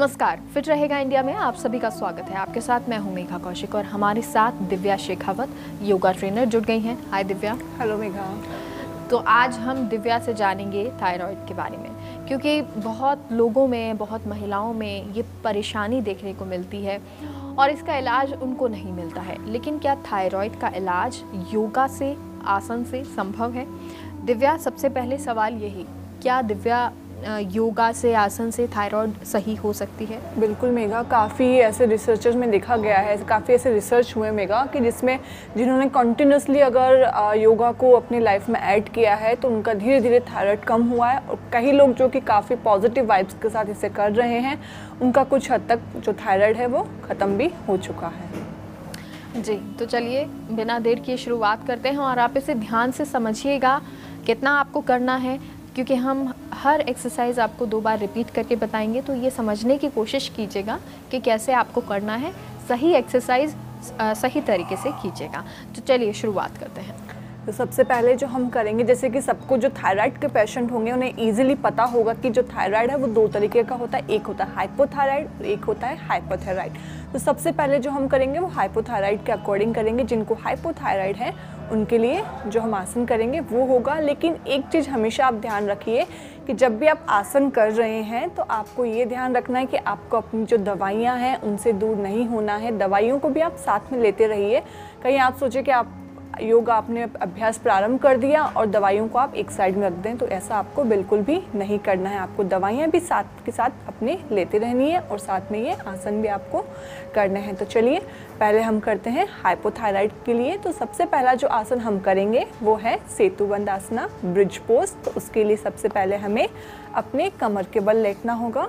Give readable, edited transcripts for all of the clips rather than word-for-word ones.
नमस्कार, फिट रहेगा इंडिया में आप सभी का स्वागत है। आपके साथ मैं हूं मेघा कौशिक और हमारे साथ दिव्या शेखावत योगा ट्रेनर जुड़ गई हैं। हाय दिव्या। हेलो मेघा। तो आज हम दिव्या से जानेंगे थायराइड के बारे में, क्योंकि बहुत लोगों में, बहुत महिलाओं में ये परेशानी देखने को मिलती है और इसका इलाज उनको नहीं मिलता है। लेकिन क्या थायराइड का इलाज योगा से, आसन से संभव है? दिव्या, सबसे पहले सवाल यही, क्या दिव्या योगा से, आसन से थायराइड सही हो सकती है? बिल्कुल मेघा, काफ़ी ऐसे रिसर्चर्स में देखा गया है, काफ़ी ऐसे रिसर्च हुए मेघा कि जिन्होंने कंटिन्यूसली अगर योगा को अपनी लाइफ में ऐड किया है तो उनका धीरे धीरे थायराइड कम हुआ है। और कई लोग जो कि काफ़ी पॉजिटिव वाइब्स के साथ इसे कर रहे हैं, उनका कुछ हद तक जो थायराइड है वो ख़त्म भी हो चुका है। जी, तो चलिए बिना देर किए शुरुआत करते हैं और आप इसे ध्यान से समझिएगा कितना आपको करना है, क्योंकि हम हर एक्सरसाइज आपको 2 बार रिपीट करके बताएंगे। तो ये समझने की कोशिश कीजिएगा कि कैसे आपको करना है, सही एक्सरसाइज सही तरीके से कीजिएगा। तो चलिए शुरुआत करते हैं। तो सबसे पहले जो हम करेंगे, जैसे कि सबको जो थायराइड के पेशेंट होंगे उन्हें इजीली पता होगा कि जो थायराइड है वो 2 तरीके का होता है। एक होता है हाइपोथायराइड और एक होता है हाइपोथायराइड। तो सबसे पहले जो हम करेंगे वो हाइपोथायराइड के अकॉर्डिंग करेंगे। जिनको हाइपोथायराइड है उनके लिए जो हम आसन करेंगे वो होगा। लेकिन एक चीज़ हमेशा आप ध्यान रखिए कि जब भी आप आसन कर रहे हैं तो आपको ये ध्यान रखना है कि आपको अपनी जो दवाइयाँ हैं उनसे दूर नहीं होना है। दवाइयों को भी आप साथ में लेते रहिए। कहीं आप सोचे कि आप योगा आपने अभ्यास प्रारंभ कर दिया और दवाइयों को आप एक साइड में रख दें, तो ऐसा आपको बिल्कुल भी नहीं करना है। आपको दवाइयाँ भी साथ के साथ अपने लेते रहनी है और साथ में ये आसन भी आपको करने हैं। तो चलिए पहले हम करते हैं हाइपोथायराइड के लिए। तो सबसे पहला जो आसन हम करेंगे वो है सेतुबंद आसना, ब्रिज पोज। तो उसके लिए सबसे पहले हमें अपने कमर के बल लेटना होगा।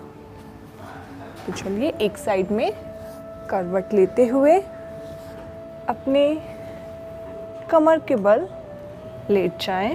तो चलिए एक साइड में करवट लेते हुए अपने कमर के बल लेट जाएं।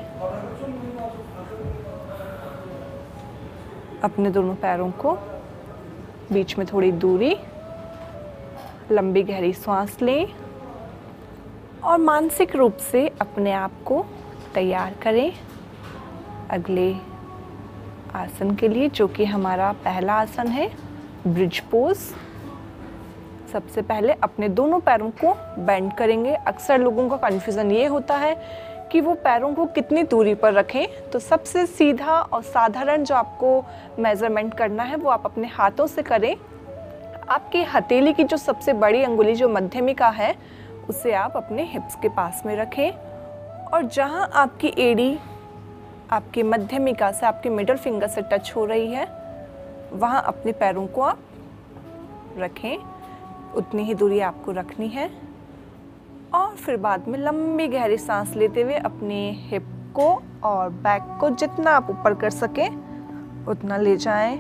अपने दोनों पैरों को बीच में थोड़ी दूरी, लंबी गहरी सांस लें और मानसिक रूप से अपने आप को तैयार करें अगले आसन के लिए, जो कि हमारा पहला आसन है, ब्रिज पोज। सबसे पहले अपने दोनों पैरों को बेंड करेंगे। अक्सर लोगों का कन्फ्यूज़न ये होता है कि वो पैरों को कितनी दूरी पर रखें। तो सबसे सीधा और साधारण जो आपको मेज़रमेंट करना है वो आप अपने हाथों से करें। आपकी हथेली की जो सबसे बड़ी अंगुली, जो मध्यमिका है, उसे आप अपने हिप्स के पास में रखें और जहाँ आपकी एड़ी आपकी मध्यमिका से, आपके मिडल फिंगर से टच हो रही है, वहाँ अपने पैरों को आप रखें। उतनी ही दूरी आपको रखनी है और फिर बाद में लंबी गहरी सांस लेते हुए अपने हिप को और बैक को जितना आप ऊपर कर सकें उतना ले जाएं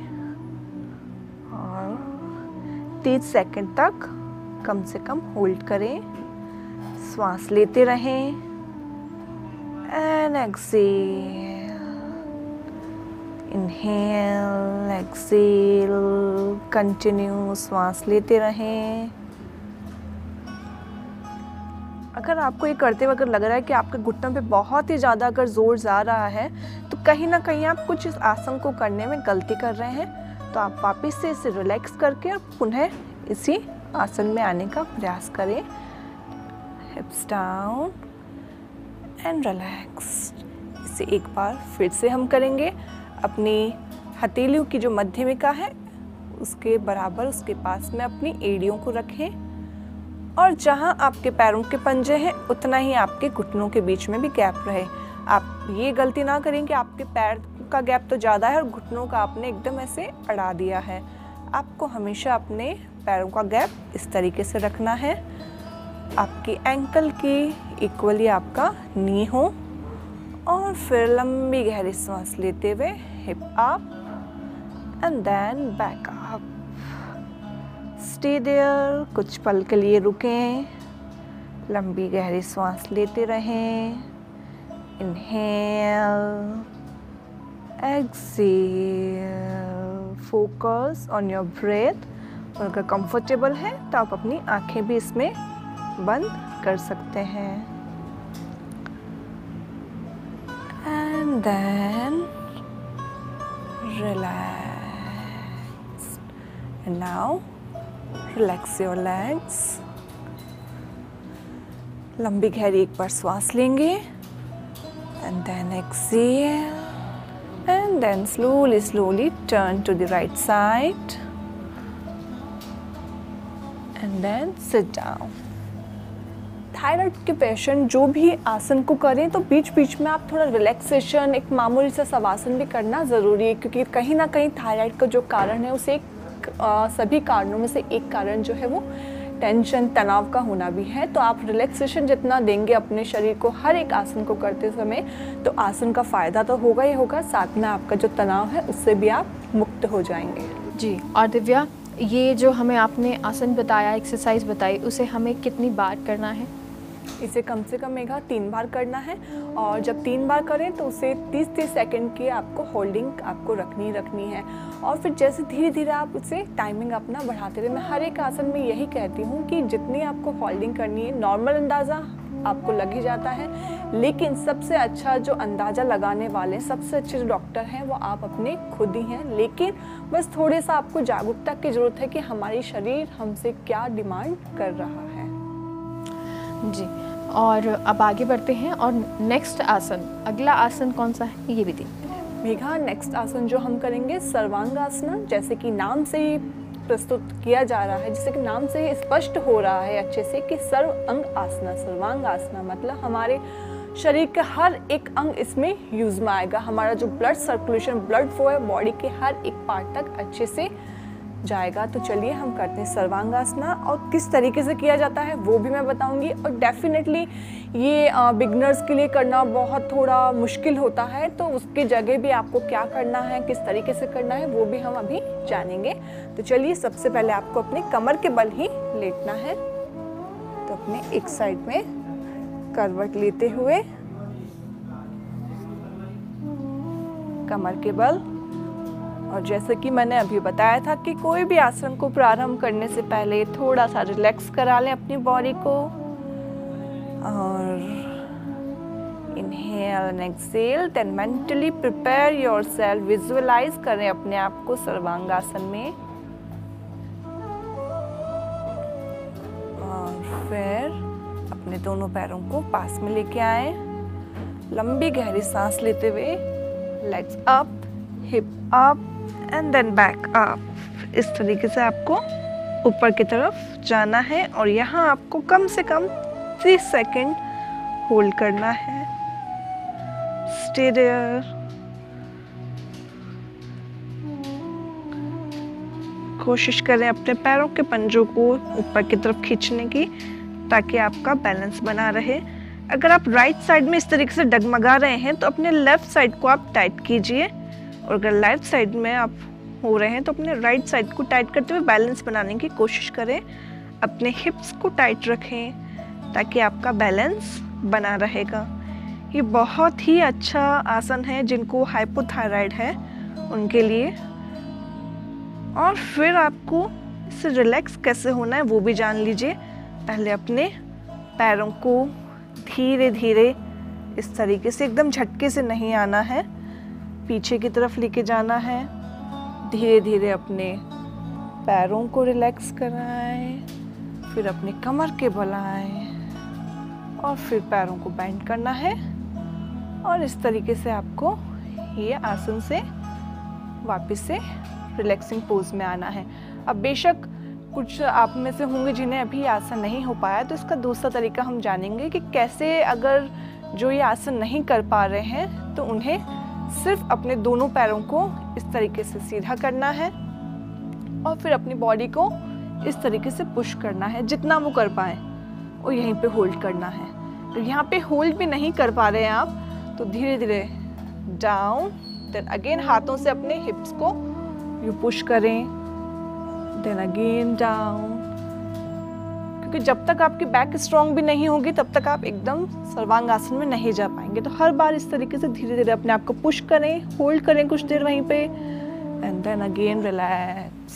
और 30 सेकंड तक कम से कम होल्ड करें। श्वास लेते रहें and exhale, inhale, exhale, continue श्वास लेते रहें। अगर आपको ये करते हुए अगर लग रहा है कि आपके घुटनों पे बहुत ही ज़्यादा अगर जोर जा रहा है तो कहीं ना कहीं आप कुछ इस आसन को करने में गलती कर रहे हैं। तो आप वापस से इसे रिलैक्स करके और पुनः इसी आसन में आने का प्रयास करें। Hips down and relax. इसे एक बार फिर से हम करेंगे। अपनी हथेलियों की जो मध्यमिका है उसके बराबर, उसके पास में अपनी एड़ियों को रखें और जहां आपके पैरों के पंजे हैं उतना ही आपके घुटनों के बीच में भी गैप रहे। आप ये गलती ना करें कि आपके पैर का गैप तो ज़्यादा है और घुटनों का आपने एकदम ऐसे अड़ा दिया है। आपको हमेशा अपने पैरों का गैप इस तरीके से रखना है, आपकी एंकल की इक्वली आपका नी हो। और फिर लंबी गहरी सांस लेते हुए hip up and then back up. Stay there, कुछ पल के लिए रुकें, लंबी गहरी सांस लेते रहें। Inhale, exhale, focus on your breath. और अगर कंफर्टेबल है तो आप अपनी आंखें भी इसमें बंद कर सकते हैं। And then relax And now relax your legs. लंबी गहरी एक बार श्वास लेंगे and then exhale and then slowly turn to the right side and then sit down. Thyroid के पेशेंट जो भी आसन को करें तो बीच बीच में आप थोड़ा रिलैक्सेशन, एक मामूली सा शवासन भी करना ज़रूरी है, क्योंकि कहीं ना कहीं थायराइड का जो कारण है उसे सभी कारणों में से एक कारण जो है वो टेंशन, तनाव का होना भी है। तो आप रिलैक्सेशन जितना देंगे अपने शरीर को हर एक आसन को करते समय, तो आसन का फ़ायदा तो होगा ही होगा, साथ में आपका जो तनाव है उससे भी आप मुक्त हो जाएंगे। जी, और दिव्या, ये जो हमें आपने आसन बताया, एक्सरसाइज बताई, उसे हमें कितनी बार करना है? इसे कम से कम 3 बार करना है, और जब 3 बार करें तो उसे 30-30 सेकंड की आपको होल्डिंग आपको रखनी है। और फिर जैसे धीरे धीरे आप उसे टाइमिंग अपना बढ़ाते रहे। मैं हर एक आसन में यही कहती हूँ कि जितनी आपको होल्डिंग करनी है, नॉर्मल अंदाज़ा आपको लग ही जाता है, लेकिन सबसे अच्छा जो अंदाज़ा लगाने वाले, सबसे अच्छे जो डॉक्टर हैं वो आप अपने खुद ही हैं। लेकिन बस थोड़े सा आपको जागरूकता की ज़रूरत है कि हमारी शरीर हमसे क्या डिमांड कर रहा है। जी, और अब आगे बढ़ते हैं, और नेक्स्ट आसन, अगला आसन कौन सा है ये भी देखते हैं। मेघा, नेक्स्ट आसन जो हम करेंगे सर्वांगासना, जैसे कि नाम से ही प्रस्तुत किया जा रहा है, जैसे कि नाम से ही स्पष्ट हो रहा है अच्छे से कि सर्व अंग आसना। सर्वांगासना मतलब हमारे शरीर के हर एक अंग इसमें यूज में आएगा। हमारा जो ब्लड सर्कुलेशन, ब्लड फ्लो है बॉडी के हर एक पार्ट तक अच्छे से जाएगा। तो चलिए हम करते हैं सर्वांगासना, और किस तरीके से किया जाता है वो भी मैं बताऊंगी। और डेफिनेटली ये बिगनर्स के लिए करना बहुत थोड़ा मुश्किल होता है, तो उसकी जगह भी आपको क्या करना है, किस तरीके से करना है वो भी हम अभी जानेंगे। तो चलिए, सबसे पहले आपको अपने कमर के बल ही लेटना है। तो अपने एक साइड में करवट लेते हुए कमर के बल, और जैसे कि मैंने अभी बताया था कि कोई भी आसन को प्रारंभ करने से पहले थोड़ा सा रिलैक्स करा लें अपनी बॉडी को। और inhale and exhale, then mentally prepare yourself, visualise करें अपने आप को सर्वांगासन में। और फिर अपने दोनों पैरों को पास में लेके आए, लंबी गहरी सांस लेते हुए legs up, hip up and then back up. इस तरीके से आपको ऊपर की तरफ जाना है, और यहाँ आपको कम से कम 30 सेकेंड होल्ड करना है। Stay there. कोशिश करें अपने पैरों के पंजों को ऊपर की तरफ खींचने की, ताकि आपका बैलेंस बना रहे। अगर आप राइट साइड में इस तरीके से डगमगा रहे हैं तो अपने लेफ्ट साइड को आप टाइट कीजिए, और अगर लेफ्ट साइड में आप हो रहे हैं तो अपने राइट साइड को टाइट करते हुए बैलेंस बनाने की कोशिश करें। अपने हिप्स को टाइट रखें ताकि आपका बैलेंस बना रहेगा। ये बहुत ही अच्छा आसन है जिनको हाइपोथायराइड है उनके लिए। और फिर आपको इससे रिलैक्स कैसे होना है वो भी जान लीजिए। पहले अपने पैरों को धीरे धीरे इस तरीके से, एकदम झटके से नहीं आना है, पीछे की तरफ लेके जाना है। धीरे धीरे अपने पैरों को रिलैक्स कराएं, फिर अपने कमर के बल आएं, और फिर पैरों को बेंड करना है। और इस तरीके से आपको ये आसन से वापस से रिलैक्सिंग पोज में आना है। अब बेशक कुछ आप में से होंगे जिन्हें अभी आसन नहीं हो पाया, तो इसका दूसरा तरीका हम जानेंगे कि कैसे, अगर जो ये आसन नहीं कर पा रहे हैं तो उन्हें सिर्फ अपने दोनों पैरों को इस तरीके से सीधा करना है, और फिर अपनी बॉडी को इस तरीके से पुश करना है। जितना वो कर पाए और यहीं पे होल्ड करना है। तो यहाँ पे होल्ड भी नहीं कर पा रहे हैं आप, तो धीरे धीरे डाउन, देन अगेन हाथों से अपने हिप्स को यू पुश करें, देन अगेन डाउन। क्योंकि जब तक आपकी बैक स्ट्रॉन्ग भी नहीं होगी तब तक आप एकदम सर्वांगासन में नहीं जा पाएंगे। तो हर बार इस तरीके से धीरे धीरे अपने आप को पुश करें, होल्ड करें कुछ देर वहीं पे, एंड देन अगेन रिलैक्स।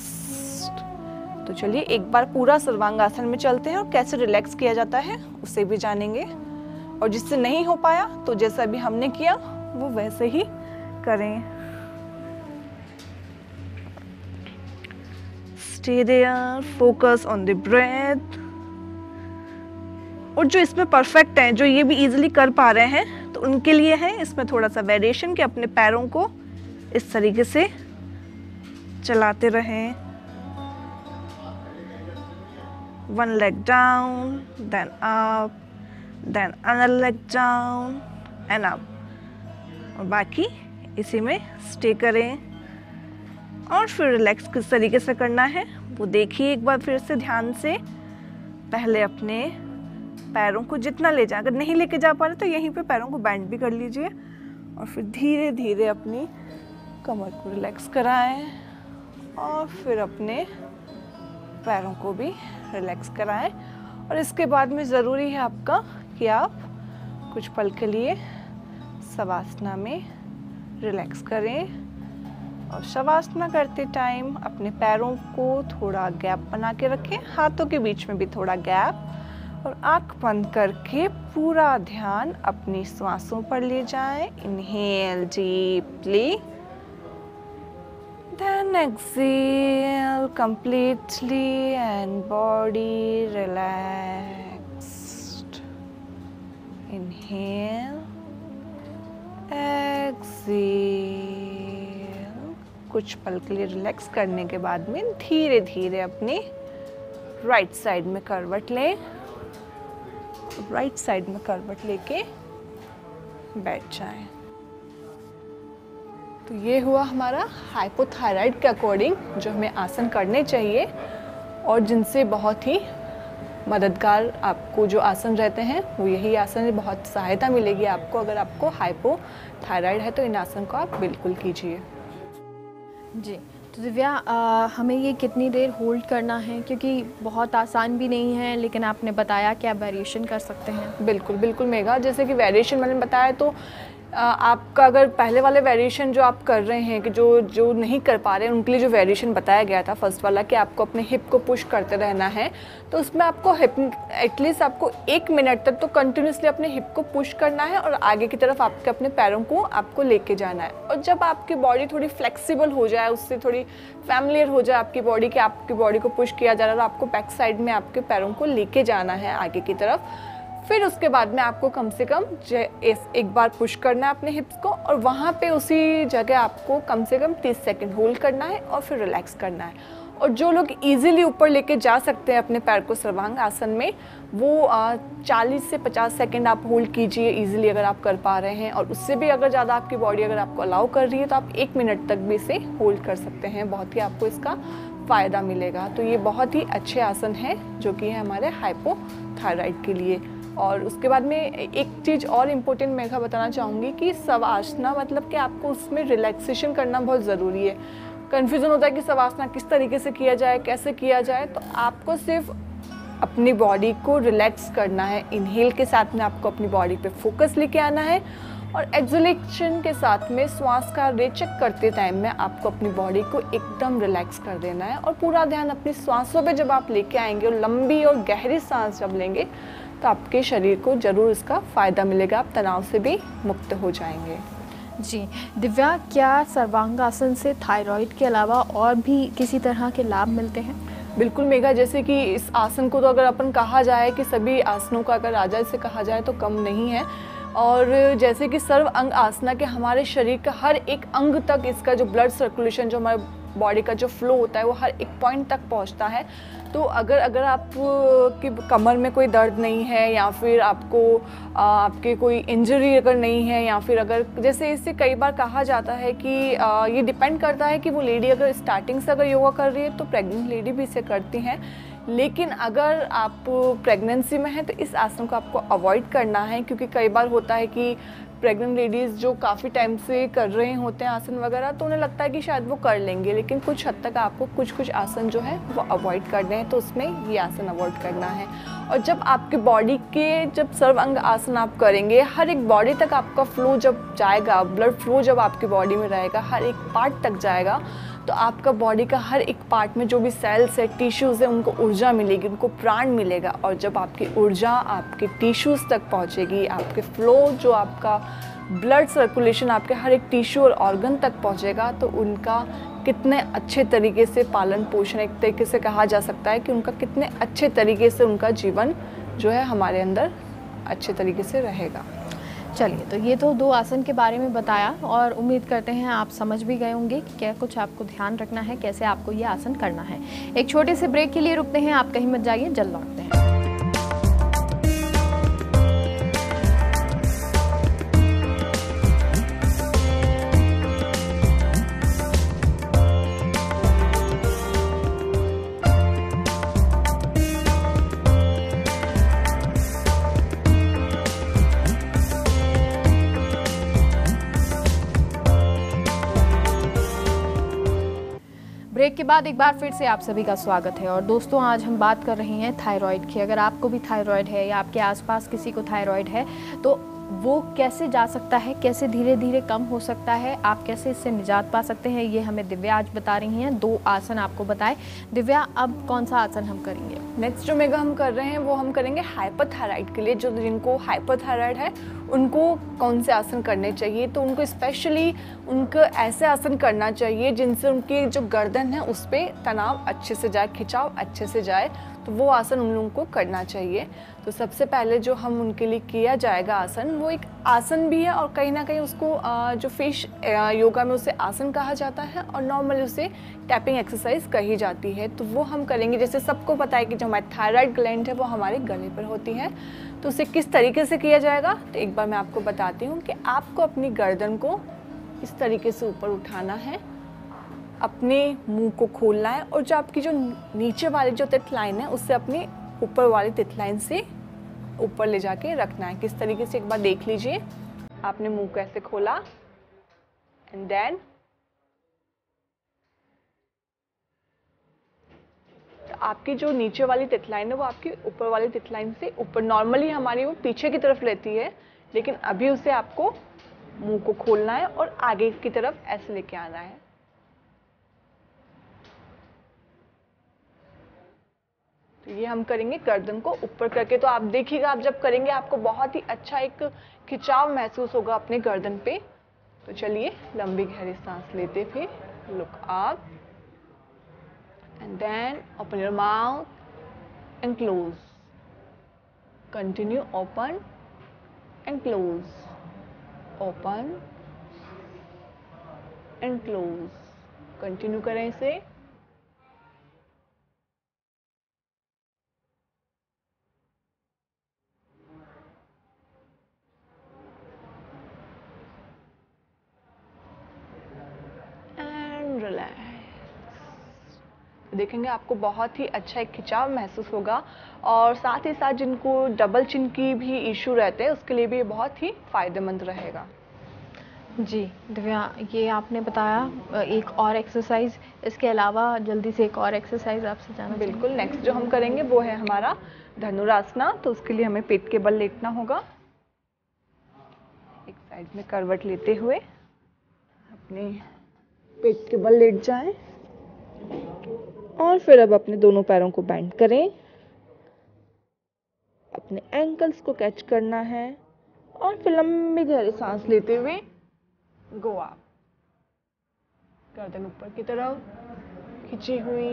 तो चलिए एक बार पूरा सर्वांगासन में चलते हैं और कैसे रिलैक्स किया जाता है उसे भी जानेंगे। और जिससे नहीं हो पाया तो जैसा अभी हमने किया वो वैसे ही करें। Stay there, focus on the breath. और जो इसमें परफेक्ट हैं, जो ये भी इजीली कर पा रहे हैं, तो उनके लिए है इसमें थोड़ा सा वेरिएशन कि अपने पैरों को इस तरीके से चलाते रहें. One leg down, then up, then another leg down and up. और बाकी इसी में स्टे करें. और फिर रिलैक्स किस तरीके से करना है वो देखिए एक बार फिर से ध्यान से. पहले अपने पैरों को जितना ले जाए, अगर नहीं लेके जा पा रहे तो यहीं पे पैरों को बैंड भी कर लीजिए. और फिर धीरे धीरे अपनी कमर को रिलैक्स कराएं और फिर अपने पैरों को भी रिलैक्स कराएं. और इसके बाद में ज़रूरी है आपका कि आप कुछ पल के लिए शवासना में रिलैक्स करें. और शवासना करते टाइम अपने पैरों को थोड़ा गैप बना के रखें, हाथों के बीच में भी थोड़ा गैप. और आँख बंद करके पूरा ध्यान अपनी सांसों पर ले जाएं. Inhale deeply, then exhale completely and body relaxed. Inhale, exhale. कुछ पल के लिए रिलैक्स करने के बाद में धीरे धीरे अपनी राइट साइड में करवट लें. राइट साइड में करवट लेके बैठ जाएं. तो ये हुआ हमारा हाइपोथायराइड के अकॉर्डिंग जो हमें आसन करने चाहिए और जिनसे बहुत ही मददगार आपको जो आसन रहते हैं वो यही आसन है. बहुत सहायता मिलेगी आपको. अगर आपको हाइपोथायराइड है तो इन आसन को आप बिल्कुल कीजिए. जी, तो दिव्या हमें ये कितनी देर होल्ड करना है, क्योंकि बहुत आसान भी नहीं है, लेकिन आपने बताया कि आप वेरिएशन कर सकते हैं. बिल्कुल बिल्कुल मेघा, जैसे कि वेरिएशन मैंने बताया तो आपका अगर पहले वाले वेरिएशन जो आप कर रहे हैं कि जो नहीं कर पा रहे हैं उनके लिए जो वेरिएशन बताया गया था फर्स्ट वाला कि आपको अपने हिप को पुश करते रहना है, तो उसमें आपको हिप एटलीस्ट आपको 1 मिनट तक तो कंटिन्यूसली अपने हिप को पुश करना है और आगे की तरफ आपके अपने पैरों को आपको लेके जाना है. और जब आपकी बॉडी थोड़ी फ्लेक्सिबल हो जाए, उससे थोड़ी फैमिलियर हो जाए आपकी बॉडी कि आपकी बॉडी को पुश किया जा रहा है, तो आपको बैक साइड में आपके पैरों को लेके जाना है आगे की तरफ. फिर उसके बाद में आपको कम से कम एक बार पुश करना है अपने हिप्स को और वहाँ पे उसी जगह आपको कम से कम 30 सेकंड होल्ड करना है और फिर रिलैक्स करना है. और जो लोग इजीली ऊपर लेके जा सकते हैं अपने पैर को सर्वांग आसन में, वो 40 से 50 सेकंड आप होल्ड कीजिए इजीली अगर आप कर पा रहे हैं. और उससे भी अगर ज़्यादा आपकी बॉडी अगर आपको अलाउ कर रही है तो आप 1 मिनट तक भी इसे होल्ड कर सकते हैं. बहुत ही आपको इसका फ़ायदा मिलेगा. तो ये बहुत ही अच्छे आसन हैं जो कि है हमारे हाइपोथायराइड के लिए. और उसके बाद में एक चीज़ और इम्पोर्टेंट मेघा बताना चाहूँगी कि शवासना मतलब कि आपको उसमें रिलैक्सेशन करना बहुत ज़रूरी है. कन्फ्यूज़न होता है कि शवासना किस तरीके से किया जाए, कैसे किया जाए. तो आपको सिर्फ अपनी बॉडी को रिलैक्स करना है. इनहेल के साथ में आपको अपनी बॉडी पे फोकस लेके आना है और एक्सहेलेशन के साथ में श्वास का रेचक करते टाइम में आपको अपनी बॉडी को एकदम रिलैक्स कर देना है. और पूरा ध्यान अपनी सांसों पे जब आप लेके आएंगे और लंबी और गहरी सांस जब लेंगे तो आपके शरीर को ज़रूर इसका फ़ायदा मिलेगा. आप तनाव से भी मुक्त हो जाएंगे. जी दिव्या, क्या सर्वांगासन से थायराइड के अलावा और भी किसी तरह के लाभ मिलते हैं? बिल्कुल मेघा, जैसे कि इस आसन को तो अगर अपन कहा जाए कि सभी आसनों का अगर राजा इसे कहा जाए तो कम नहीं है. और जैसे कि सर्व अंग आसना के हमारे शरीर का हर एक अंग तक इसका जो ब्लड सर्कुलेशन, जो हमारे बॉडी का जो फ्लो होता है वो हर एक पॉइंट तक पहुंचता है. तो अगर आप की कमर में कोई दर्द नहीं है या फिर आपको आपके कोई इंजरी अगर नहीं है, या फिर अगर जैसे इससे कई बार कहा जाता है कि ये डिपेंड करता है कि वो लेडी अगर स्टार्टिंग से अगर योगा कर रही है तो प्रेग्नेंट लेडी भी इसे करती हैं. लेकिन अगर आप प्रेगनेंसी में हैं तो इस आसन को आपको अवॉइड करना है, क्योंकि कई बार होता है कि प्रेग्नेंट लेडीज़ जो काफ़ी टाइम से कर रहे होते हैं आसन वगैरह, तो उन्हें लगता है कि शायद वो कर लेंगे, लेकिन कुछ हद तक आपको कुछ आसन जो है वो अवॉइड करने हैं. तो उसमें ये आसन अवॉइड करना है. और जब आपके बॉडी के जब सर्व अंग आसन आप करेंगे, हर एक बॉडी तक आपका फ्लो जब जाएगा, ब्लड फ्लो जब आपकी बॉडी में रहेगा, हर एक पार्ट तक जाएगा, तो आपका बॉडी का हर एक पार्ट में जो भी सेल्स है, टिश्यूज़ है, उनको ऊर्जा मिलेगी, उनको प्राण मिलेगा. और जब आपकी ऊर्जा आपके टिश्यूज़ तक पहुंचेगी, आपके फ्लो जो आपका ब्लड सर्कुलेशन आपके हर एक टिश्यू और ऑर्गन तक पहुंचेगा, तो उनका कितने अच्छे तरीके से पालन पोषण, एक तरीके से कहा जा सकता है कि उनका कितने अच्छे तरीके से उनका जीवन जो है हमारे अंदर अच्छे तरीके से रहेगा। चलिए, तो ये तो 2 आसन के बारे में बताया और उम्मीद करते हैं आप समझ भी गए होंगे कि क्या कुछ आपको ध्यान रखना है, कैसे आपको ये आसन करना है। एक छोटे से ब्रेक के लिए रुकते हैं, आप कहीं मत जाइए, जल्द लौटते हैं। ब्रेक के बाद एक बार फिर से आप सभी का स्वागत है। और दोस्तों, आज हम बात कर रहे हैं थायराइड की। अगर आपको भी थायराइड है या आपके आसपास किसी को थायराइड है तो वो कैसे जा सकता है, कैसे धीरे धीरे कम हो सकता है, आप कैसे इससे निजात पा सकते हैं, ये हमें दिव्या आज बता रही हैं। 2 आसन आपको बताए। दिव्या, अब कौन सा आसन हम करेंगे? नेक्स्ट जो मेगा हम कर रहे हैं वो हम करेंगे हाइपरथायराइड के लिए। जो जिनको हाइपरथायराइड है उनको कौन से आसन करने चाहिए, तो उनको स्पेशली उनको ऐसे आसन करना चाहिए जिनसे उनकी जो गर्दन है उस पर तनाव अच्छे से जाए, खिंचाव अच्छे से जाए, तो वो आसन उन लोगों को करना चाहिए। तो सबसे पहले जो हम उनके लिए किया जाएगा आसन, वो एक आसन भी है और कहीं ना कहीं उसको जो फिश योगा में उसे आसन कहा जाता है और नॉर्मली उसे टैपिंग एक्सरसाइज कही जाती है। तो वो हम करेंगे। जैसे सबको पता है कि जो हमारी थायराइड ग्लैंड है वो हमारे गले पर होती है, तो उसे किस तरीके से किया जाएगा, तो एक बार मैं आपको बताती हूँ कि आपको अपनी गर्दन को इस तरीके से ऊपर उठाना है, अपने मुंह को खोलना है और जो आपकी जो नीचे वाली जो तित लाइन है उससे अपनी ऊपर वाली तित लाइन से ऊपर ले जाके रखना है। किस तरीके से एक बार देख लीजिए। आपने मुंह को ऐसे खोला एंड देन आपकी जो नीचे वाली तित लाइन है वो आपकी ऊपर वाली तित लाइन से ऊपर, नॉर्मली हमारी वो पीछे की तरफ रहती है, लेकिन अभी उसे आपको मुंह को खोलना है और आगे की तरफ ऐसे लेके आना है। तो ये हम करेंगे गर्दन को ऊपर करके। तो आप देखिएगा, आप जब करेंगे आपको बहुत ही अच्छा एक खिंचाव महसूस होगा अपने गर्दन पे। तो चलिए, लंबी गहरी सांस लेते हुए look up and then open your mouth and close. Continue, open and close, open and close. Continue करें इसे। and relax। देखेंगे आपको बहुत ही अच्छा एक खिंचाव महसूस होगा और साथ ही साथ जिनको डबल चिन की भी इशू रहते हैं उसके लिए भी ये बहुत ही फायदेमंद रहेगा। जी दिव्या, ये आपने बताया। एक और एक्सरसाइज, इसके अलावा जल्दी से एक और एक्सरसाइज आपसे जानना चाहेंगे। बिल्कुल, नेक्स्ट जो हम करेंगे वो है हमारा धनुरासना। तो उसके लिए हमें पेट के बल लेटना होगा। एक साइड में करवट लेते हुए अपने पेट के बल लेट जाएं और फिर अब अपने दोनों पैरों को बेंड करें, अपने एंकल्स को कैच करना है और फिर लंबी गहरी सांस लेते हुए गो अप। गर्दन ऊपर की तरफ खिंची हुई,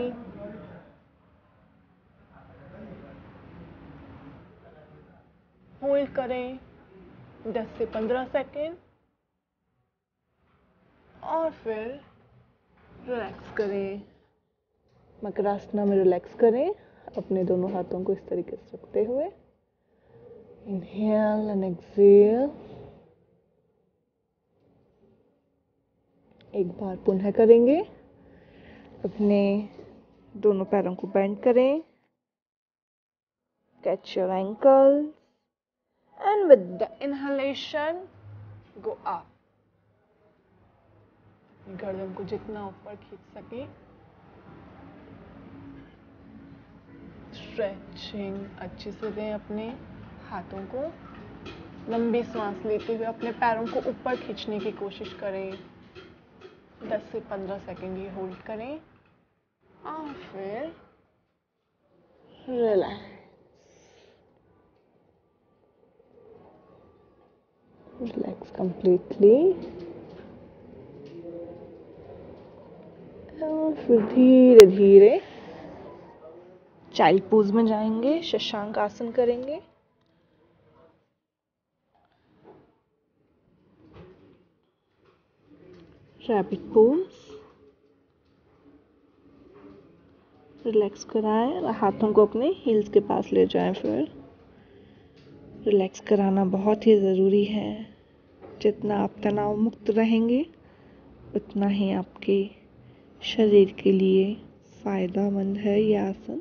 होल्ड करें 10 से 15 सेकेंड और फिर रिलैक्स करें। मकरासना में रिलैक्स करें, अपने दोनों हाथों को इस तरीके से रखते हुए। Inhale and exhale. एक बार पुनः करेंगे। अपने दोनों पैरों को बेंड करें, catch your ankle and with the inhalation go up. गर्दन को जितना ऊपर खींच सके, स्ट्रेचिंग अच्छे से दें अपने हाथों को। लंबी सांस लेते हुए अपने पैरों को ऊपर खींचने की कोशिश करें। 10 से 15 सेकेंड ये होल्ड करें और फिर रिलैक्स। रिलैक्स completely फिर धीरे धीरे चाइल्ड पोज में जाएंगे, शशांक आसन करेंगे। रैबिट पोज, रिलैक्स कराएं, हाथों को अपने हील्स के पास ले जाएं। फिर रिलैक्स कराना बहुत ही ज़रूरी है। जितना आप तनाव मुक्त रहेंगे उतना ही आपके शरीर के लिए फ़ायदेमंद है ये आसन।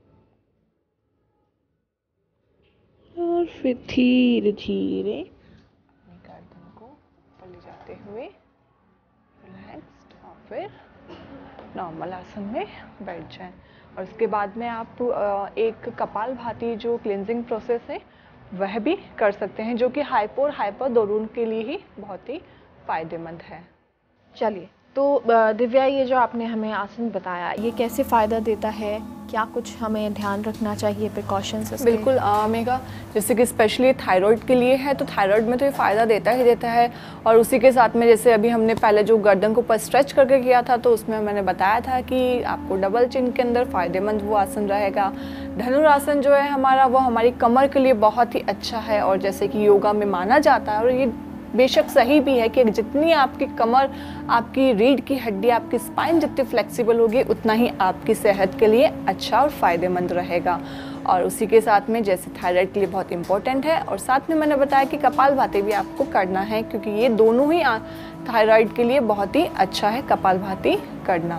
और फिर धीरे धीरे अपनी गर्दन को ऊपर ले जाते हुए रिलैक्स्ड और फिर नॉर्मल आसन में बैठ जाएं। और उसके बाद में आप एक कपालभाति जो क्लिनजिंग प्रोसेस है वह भी कर सकते हैं, जो कि हाइपो और हाइपर दोनों के लिए ही बहुत ही फ़ायदेमंद है। चलिए, तो दिव्या, ये जो आपने हमें आसन बताया ये कैसे फ़ायदा देता है, क्या कुछ हमें ध्यान रखना चाहिए, प्रिकॉशंस? बिल्कुल मेगा, जैसे कि स्पेशली थायराइड के लिए है, तो थायराइड में तो ये फ़ायदा देता ही देता है। और उसी के साथ में जैसे अभी हमने पहले जो गर्दन को ऊपर स्ट्रेच करके किया था, तो उसमें मैंने बताया था कि आपको डबल चिन के अंदर फ़ायदेमंद वो आसन रहेगा। धनुरासन जो है हमारा, वो हमारी कमर के लिए बहुत ही अच्छा है, और जैसे कि योगा में माना जाता है, और ये बेशक सही भी है कि जितनी आपकी कमर, आपकी रीढ़ की हड्डी, आपकी स्पाइन जितनी फ्लेक्सिबल होगी उतना ही आपकी सेहत के लिए अच्छा और फ़ायदेमंद रहेगा। और उसी के साथ में जैसे थायराइड के लिए बहुत इंपॉर्टेंट है, और साथ में मैंने बताया कि कपालभाति भी आपको करना है, क्योंकि ये दोनों ही थायराइड के लिए बहुत ही अच्छा है कपालभाति करना।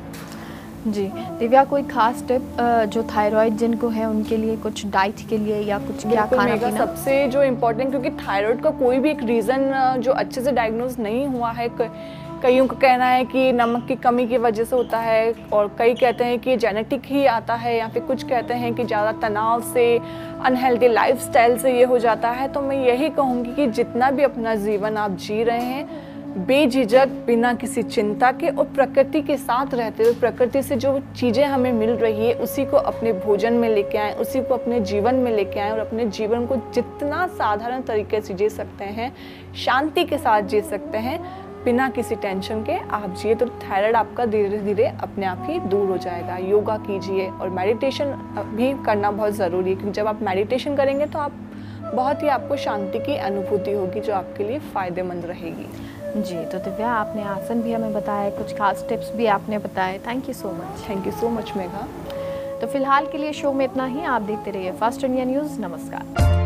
जी दिव्या, कोई खास टिप जो थायराइड जिनको है उनके लिए, कुछ डाइट के लिए या कुछ क्या खाना पीना? सबसे जो इम्पोर्टेंट, क्योंकि थायराइड का कोई भी एक रीज़न जो अच्छे से डायग्नोज नहीं हुआ है। कईयों का कहना है कि नमक की कमी की वजह से होता है, और कई कहते हैं कि जेनेटिक ही आता है, या फिर कुछ कहते हैं कि ज़्यादा तनाव से, अनहेल्दी लाइफस्टाइल से ये हो जाता है। तो मैं यही कहूँगी कि जितना भी अपना जीवन आप जी रहे हैं, बेझिझक, बिना किसी चिंता के और प्रकृति के साथ रहते हुए, प्रकृति से जो चीज़ें हमें मिल रही है उसी को अपने भोजन में लेके आएँ, उसी को अपने जीवन में लेके आएँ, और अपने जीवन को जितना साधारण तरीके से जी सकते हैं, शांति के साथ जी सकते हैं, बिना किसी टेंशन के आप जिए, तो थायराइड आपका धीरे धीरे अपने आप ही दूर हो जाएगा। योगा कीजिए, और मेडिटेशन भी करना बहुत ज़रूरी है, क्योंकि जब आप मेडिटेशन करेंगे तो आप बहुत ही आपको शांति की अनुभूति होगी, जो आपके लिए फ़ायदेमंद रहेगी। जी, तो दिव्या, आपने आसन भी हमें बताया, कुछ खास टिप्स भी आपने बताए। Thank you so much. Thank you so much Megha. तो फिलहाल के लिए शो में इतना ही। आप देखते रहिए फास्ट इंडिया न्यूज़। नमस्कार।